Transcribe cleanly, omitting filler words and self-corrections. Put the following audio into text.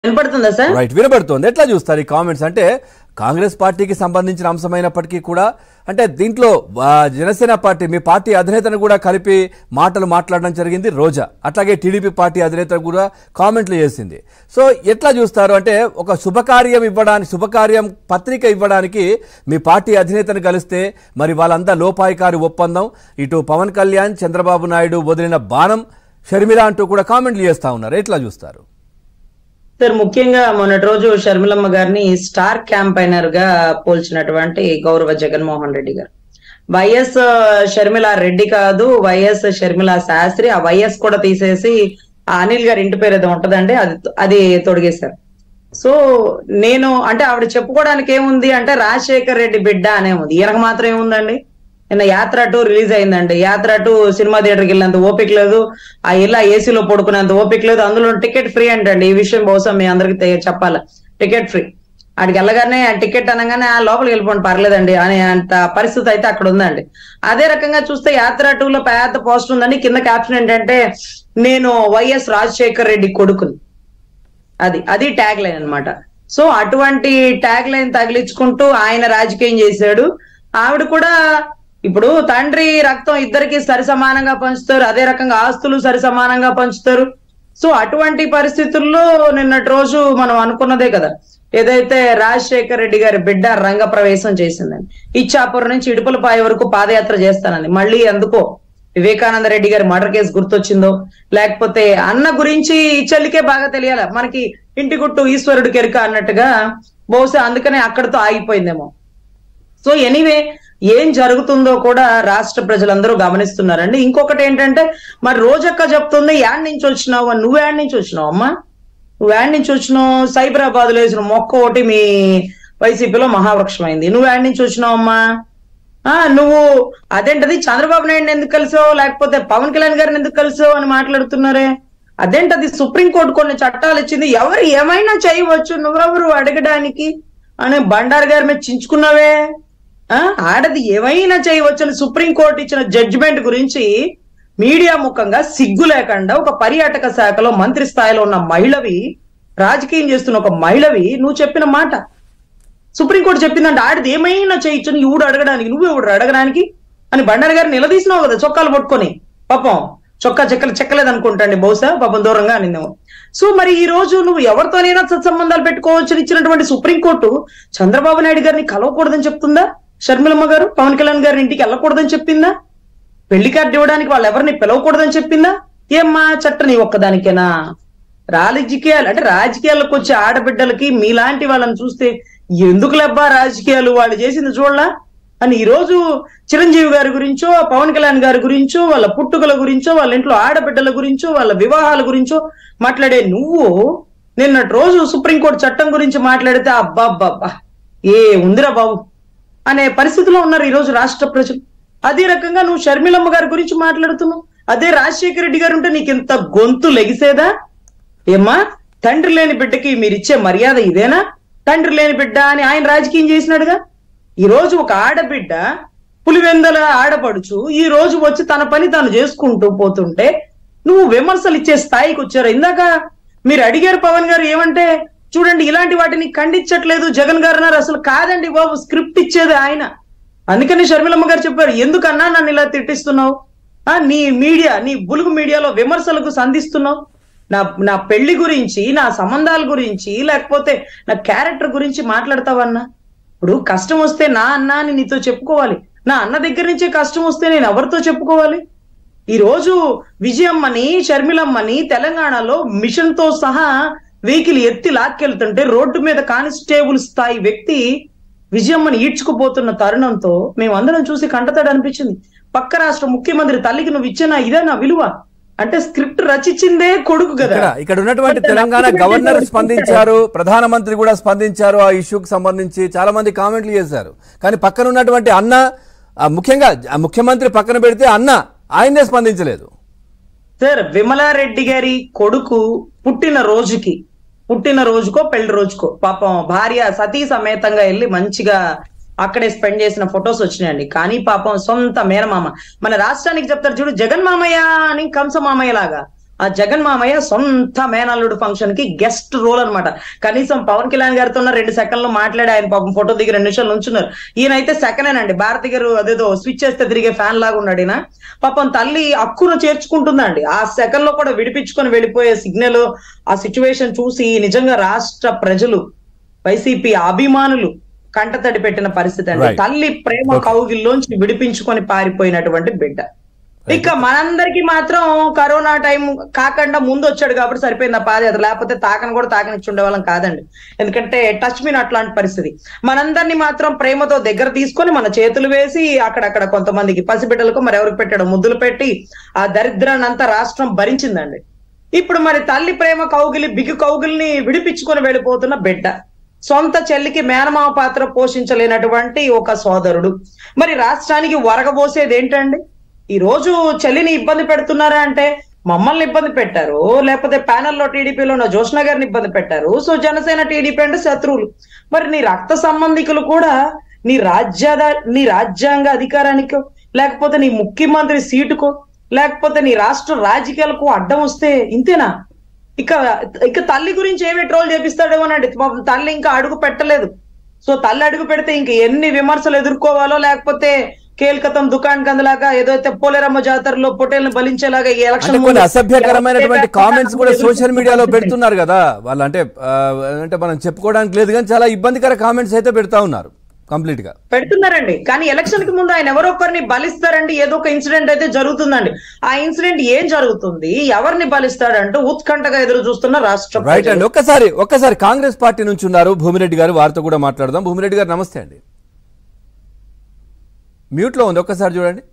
వినపడుతుందా sir? Right, వినపడుతుంది. ఎట్లా చూస్తారు ఈ కామెంట్స్? అంటే కాంగ్రెస్ పార్టీకి సంబంధించిన అంశమైనప్పటికీ కూడా అంటే దీంట్లో జనసేన పార్టీ మీ పార్టీ అధినేతను కూడా కలిపి మాటలు మాట్లాడడం జరిగింది రోజా. అట్లాగే టీడీపీ పార్టీ అధినేత కూడా కామెంట్లు చేసింది. సో ఎట్లా చూస్తారు? అంటే ఒక శుభకార్యం పత్రిక ఇవ్వడానికి మీ పార్టీ అధినేతను కలిస్తే మరి వాళ్ళంతా లోపాయికారి ఒప్పందం, ఇటు పవన్ కళ్యాణ్ చంద్రబాబు నాయుడు వదిలిన బాణం షర్మిల అంటూ కూడా కామెంట్లు చేస్తా ఉన్నారు. ఎట్లా చూస్తారు సార్? ముఖ్యంగా మొన్నటి రోజు షర్మిలమ్మ గారిని స్టార్ క్యాంపైనర్ గా పోల్చినటువంటి గౌరవ జగన్మోహన్ రెడ్డి గారు, వైఎస్ షర్మిల రెడ్డి కాదు, వైఎస్ షర్మిల శాస్త్రి, ఆ వైఎస్ కూడా తీసేసి ఆ అనిల్ గారి ఇంటి పేరు ఏదో ఉంటదండి, అది తొడిగేశారు. సో నేను అంటే ఆవిడ చెప్పుకోవడానికి ఏముంది అంటే రాజశేఖర్ రెడ్డి బిడ్డ అనే ఉంది, ఈయనకు మాత్రం ఏముందండి? నిన్న యాత్ర 2 రిలీజ్ అయిందండి. యాత్ర 2 సినిమా థియేటర్కి వెళ్ళినంత ఓపిక లేదు, ఆ ఇలా ఏసీలో పడుకునేంత ఓపిక లేదు. అందులో టికెట్ ఫ్రీ అంటండి. ఈ విషయం బహుశా మీ అందరికి చెప్పాలి, టికెట్ ఫ్రీ. ఆడికి వెళ్ళగానే టికెట్ అనగానే లోపలికి వెళ్ళిపోండి పర్లేదండి అనే అంత పరిస్థితి అయితే అక్కడ ఉందండి. అదే రకంగా చూస్తే యాత్ర 2లో పెద్ద పోస్ట్ ఉందండి, కింద క్యాప్షన్ ఏంటంటే నేను వైఎస్ రాజశేఖర్ రెడ్డి కొడుకుని. అది ట్యాగ్ లైన్ అనమాట. సో అటువంటి ట్యాగ్ లైన్ తగిలించుకుంటూ ఆయన రాజకీయం చేశాడు. ఆవిడ కూడా ఇప్పుడు తండ్రి రక్తం ఇద్దరికి సరి సమానంగా పంచుతారు, అదే రకంగా ఆస్తులు సరి సమానంగా పంచుతారు. సో అటువంటి పరిస్థితుల్లో నిన్నటి రోజు మనం అనుకున్నదే కదా, ఏదైతే రాజశేఖర్ రెడ్డి గారి బిడ్డ రంగ ప్రవేశం చేసిందని, ఇచ్చాపురం నుంచి ఇడుపులపాయ వరకు పాదయాత్ర చేస్తానని, మళ్ళీ ఎందుకో వివేకానంద రెడ్డి గారి మర్డర్ కేసు గుర్తొచ్చిందో, లేకపోతే అన్న గురించి చెల్లికే బాగా తెలియాల, మనకి ఇంటి గుట్టు ఈశ్వరుడు కెరుక అన్నట్టుగా బహుశా అందుకనే అక్కడితో ఆగిపోయిందేమో. సో ఎనీవే ఏం జరుగుతుందో కూడా రాష్ట్ర ప్రజలందరూ గమనిస్తున్నారండి. ఇంకొకటి ఏంటంటే మరి రోజక్క చెప్తుంది యాడ్ నుంచి వచ్చినావు, నువ్వు యాడ్ నుంచి వచ్చినావు అమ్మా, నువ్వు యాడ్ నుంచి వచ్చినావు? సైబరాబాద్ లో వేసిన మొక్క ఒకటి మీ వైసీపీలో మహావృక్షం అయింది, నువ్వు యాడ్ నుంచి వచ్చినావు అమ్మా? నువ్వు అదేంటది చంద్రబాబు నాయుడు ఎందుకు కలిసావు, లేకపోతే పవన్ కళ్యాణ్ గారిని ఎందుకు కలిసావు అని మాట్లాడుతున్నారే. అదేంటది సుప్రీంకోర్టు కొన్ని చట్టాలు ఇచ్చింది, ఎవరు ఏమైనా చేయవచ్చు, నువ్వెవరు అడగడానికి అని బండారు గారి మీద చించుకున్నావే. ఆడది ఏమైనా చేయవచ్చు అని సుప్రీంకోర్టు ఇచ్చిన జడ్జిమెంట్ గురించి మీడియా ముఖంగా సిగ్గు లేకుండా ఒక పర్యాటక శాఖలో మంత్రి స్థాయిలో ఉన్న మహిళవి, రాజకీయం చేస్తున్న ఒక మహిళవి నువ్వు చెప్పిన మాట సుప్రీంకోర్టు చెప్పిందంటే ఆడది ఏమైనా చేయొచ్చు ఇవుడు అడగడానికి, నువ్వు ఎవడు అడగడానికి అని బండారు గారు నిలదీసినావు కదా చొక్కాలు పట్టుకొని. పాపం చొక్కా చెక్కలేదు అనుకుంటాండి బహుశా, పాపం దూరంగా అనిందేమో. సో మరి ఈ రోజు నువ్వు ఎవరితోనైనా సత్సంబంధాలు పెట్టుకోవచ్చు ఇచ్చినటువంటి సుప్రీంకోర్టు చంద్రబాబు నాయుడు గారిని కలవకూడదని చెప్తుందా? షర్మిలమ్మ గారు పవన్ కళ్యాణ్ గారి ఇంటికి వెళ్ళకూడదని చెప్పిందా? పెళ్లి కార్డు ఇవ్వడానికి వాళ్ళు ఎవరిని పిలవకూడదని చెప్పిందా? ఏమ్మా చట్ట నీ ఒక్కదానికేనా? రాజకీయాలకు వచ్చే ఆడబిడ్డలకి మీలాంటి వాళ్ళని చూస్తే ఎందుకు లబ్బా రాజకీయాలు, వాళ్ళు చేసింది చూడలా అని ఈ రోజు చిరంజీవి గారి గురించో, పవన్ కళ్యాణ్ గారి గురించో, వాళ్ళ పుట్టుకల గురించో, వాళ్ళ ఇంట్లో ఆడబిడ్డల గురించో, వాళ్ళ వివాహాల గురించో మాట్లాడే నువ్వు నిన్నటి రోజు సుప్రీంకోర్టు చట్టం గురించి మాట్లాడితే అబ్బాబ్బా ఏ ఉందిరా బాబు అనే పరిస్థితిలో ఉన్నారు ఈ రోజు రాష్ట్ర ప్రజలు. అదే రకంగా నువ్వు షర్మిలమ్మ గారి గురించి మాట్లాడుతున్నావు. అదే రాజశేఖర రెడ్డి గారు ఉంటే నీకు ఇంత గొంతు లెగిసేదా? ఏమ్మా తండ్రి లేని బిడ్డకి మీరు ఇచ్చే మర్యాద ఇదేనా? తండ్రి లేని బిడ్డ అని ఆయన రాజకీయం చేసినాడుగా. ఈ రోజు ఒక ఆడబిడ్డ పులివెందల ఆడపడుచు ఈ రోజు వచ్చి తన పని తాను చేసుకుంటూ పోతుంటే నువ్వు విమర్శలు ఇచ్చే స్థాయికి వచ్చారు. ఇందాక మీరు అడిగారు పవన్ గారు ఏమంటే చూడండి ఇలాంటి వాటిని ఖండించట్లేదు జగన్ గారు అన్నారు. అసలు కాదండి బాబు, స్క్రిప్ట్ ఇచ్చేది ఆయన. అందుకని షర్మిలమ్మ గారు చెప్పారు ఎందుకన్నా నన్ను ఇలా తిట్టిస్తున్నావు, నీ బులుగు మీడియాలో విమర్శలకు సంధిస్తున్నావు, నా పెళ్లి గురించి, నా సంబంధాల గురించి, లేకపోతే నా క్యారెక్టర్ గురించి మాట్లాడతావన్నా? ఇప్పుడు కష్టం వస్తే నా అన్న అని నీతో చెప్పుకోవాలి, నా అన్న దగ్గర నుంచే కష్టం వస్తే నేను ఎవరితో చెప్పుకోవాలి? ఈ రోజు విజయమ్మని, షర్మిలమ్మని తెలంగాణలో మిషన్ తో సహా వెహికల్ ఎత్తి లాక్కెళ్తుంటే రోడ్డు మీద కానిస్టేబుల్ స్థాయి వ్యక్తి విజయమ్మని ఈడ్చుకుపోతున్న తరుణంతో మేమందరం చూసి కంటతడి అనిపించింది. పక్క రాష్ట్ర ముఖ్యమంత్రి తల్లికి నువ్వు ఇచ్చిన ఇదే నా విలువ అంటే స్క్రిప్ట్ రచించిందే కొడుకు కదా. ఇక్కడ ఉన్నటువంటి తెలంగాణ గవర్నర్ స్పందించారు, ప్రధానమంత్రి కూడా స్పందించారు, ఆ ఇష్యూకి సంబంధించి చాలా మంది కామెంట్లు చేశారు. కానీ పక్కన ఉన్నటువంటి అన్న, ముఖ్యంగా ముఖ్యమంత్రి పక్కన పెడితే అన్న ఆయనే స్పందించలేదు. సార్ విమలారెడ్డి గారి కొడుకు పుట్టినరోజుకో పెళ్లి రోజుకో పాపం భార్య సతీ సమేతంగా వెళ్ళి మంచిగా అక్కడే స్పెండ్ చేసిన ఫొటోస్ వచ్చినాయండి. కానీ పాపం సొంత మేనమామ, మన రాష్ట్రానికి చెప్తారు చూడు జగన్ మామయ్య అని కంస మామయ్య లాగా, ఆ జగన్ మామయ్య సొంత మేనల్లుడు ఫంక్షన్ కి గెస్ట్ రోల్ అన్నమాట. కనీసం పవన్ కళ్యాణ్ గారితో 2 సెకండ్లు మాట్లాడి ఆయన పాపం ఫోటో దిగి 2 నిమిషాలు ఉంచున్నారు. ఈయనైతే సెకండేనండి. భారతి గారు అదేదో స్విచ్ చేస్తే తిరిగే ఫ్యాన్ లాగా ఉన్నాడు ఈయన. పాపం తల్లి హక్కును చేర్చుకుంటుందండి. ఆ సెకండ్ లో కూడా విడిపించుకొని వెళ్ళిపోయే సిగ్నల్, ఆ సిచ్యువేషన్ చూసి నిజంగా రాష్ట్ర ప్రజలు, వైసీపీ అభిమానులు కంటతడి పెట్టిన పరిస్థితి అండి. తల్లి ప్రేమ కౌగిల్లోంచి విడిపించుకొని పారిపోయినటువంటి బిడ్డ. ఇక మనందరికి మాత్రం కరోనా టైం కాకుండా ముందు వచ్చాడు కాబట్టి సరిపోయింది ఆ పాదయాత్ర. లేకపోతే తాకని కూడా తాకనిచ్చి ఉండేవాళ్ళం కాదండి. ఎందుకంటే టచ్ మీన్ అట్లాంటి పరిస్థితి. మనందరినీ మాత్రం ప్రేమతో దగ్గర తీసుకొని మన చేతులు వేసి అక్కడక్కడ కొంతమందికి పసిబిడ్డలకు మరి ఎవరికి పెట్టాడు ముద్దులు పెట్టి ఆ దరిద్రాన్ని అంతా రాష్ట్రం భరించిందండి. ఇప్పుడు మరి తల్లి ప్రేమ కౌగిలి బిగు కౌగిలిని విడిపించుకొని వెళ్ళిపోతున్న బిడ్డ, సొంత చెల్లికి మేనమామ పాత్ర పోషించలేనటువంటి ఒక సోదరుడు, మరి రాష్ట్రానికి వరగబోసేది ఏంటండి? ఈ రోజు చెల్లిని ఇబ్బంది పెడుతున్నారా అంటే మమ్మల్ని ఇబ్బంది పెట్టారు, లేకపోతే ప్యానెల్లో టీడీపీలో ఉన్న జోష్న గారిని ఇబ్బంది పెట్టారు. సో జనసేన టీడీపీ అంటే శత్రువులు. మరి నీ రక్త సంబంధికులు కూడా నీ రాజ్యాంగ అధికారానికో, లేకపోతే నీ ముఖ్యమంత్రి సీటుకో, లేకపోతే నీ రాష్ట్ర రాజకీయాలకు అడ్డం వస్తే ఇంతేనా? ఇక తల్లి గురించి ఏమి ట్రోల్ చేపిస్తాడేమోనండి. తల్లి ఇంకా అడుగు పెట్టలేదు. సో తల్లి అడుగు పెడితే ఇంక ఎన్ని విమర్శలు ఎదుర్కోవాలో, లేకపోతే కేల్కతం దుకాణం కందలాగా ఏదైతే పోలేరమ్మ జాతరలో పొటేల్ని బలించేలాగా ఈ ఎలక్షన్ కొన్ని అసభ్యకరమైనటువంటి కామెంట్స్ కూడా సోషల్ మీడియాలో పెడుతున్నారు కదా వాళ్ళు. అంటే మనం చెప్పుకోవడానికి లేదు కానీ చాలా ఇబ్బందికర కామెంట్స్ అయితే పెడతా ఉన్నారు. కంప్లీట్ గా పెడుతున్నారండి. కానీ ఎలక్షన్ కి ముందు ఆయన ఎవరొక్కరిని బలిస్తారండి. ఏదో ఒక ఇన్సిడెంట్ అయితే జరుగుతుందండి. ఆ ఇన్సిడెంట్ ఏం జరుగుతుంది, ఎవరిని బలిస్తాడంటూ ఉత్కంఠగా ఎదురు చూస్తున్న రాష్ట్ర. రైట్ అండి. ఒక్కసారి కాంగ్రెస్ పార్టీ నుంచి ఉన్నారు భూమిరెడ్డి గారు, వారితో కూడా మాట్లాడదాం. భూమిరెడ్డి గారు నమస్తే అండి. మ్యూట్ లో ఉంది, ఒక్కసారి చూడండి.